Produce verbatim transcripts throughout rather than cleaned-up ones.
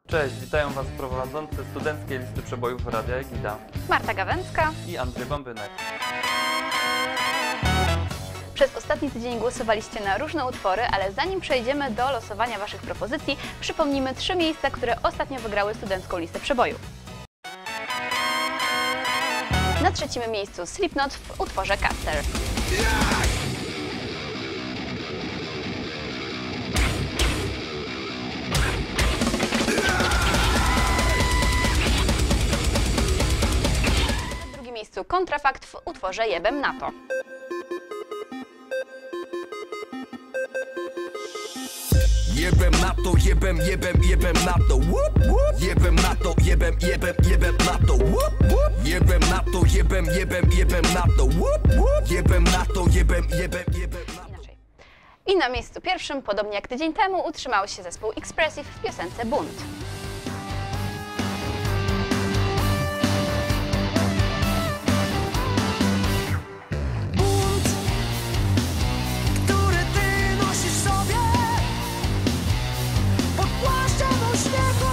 Cześć, witają Was prowadzący Studenckiej Listy Przebojów Radia Egida Marta Gawęcka i Andrzej Bąbynek. Przez ostatni tydzień głosowaliście na różne utwory, ale zanim przejdziemy do losowania Waszych propozycji, przypomnimy trzy miejsca, które ostatnio wygrały Studencką Listę Przebojów. Na trzecim miejscu Slipknot w utworze Caster. Na drugim miejscu Kontrafakt w utworze Jebem na to. Jebem na to, jebem, jebem, jebem na to, whoop, whoop. Jebem na to, jebem, jebem, jebem na to, whoop, whoop. Jebem na to, jebem, jebem, jebem na to, whoop, whoop. Jebem na to, jebem, jebem, jebem na to. Inaczej. I na miejscu pierwszym, podobnie jak tydzień temu, utrzymał się zespół Expressive w piosence Bunt. Bunt, który ty nosisz sobie pod płaszczem uśmiechu.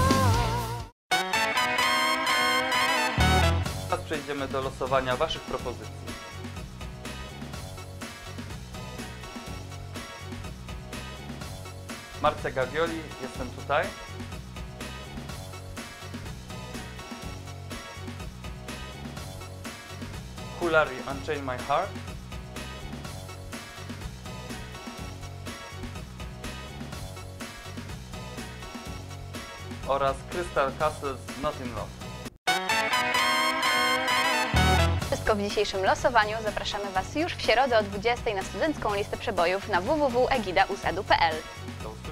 Teraz przejdziemy do losowania Waszych propozycji. Marcia Gavioli, jestem tutaj. Hulari, Unchain My Heart. Oraz Crystal Castles, Not in Love. Wszystko w dzisiejszym losowaniu. Zapraszamy Was już w środę o dwudziestej na Studencką Listę Przebojów na w w w kropka egida u z edu kropka p l. Do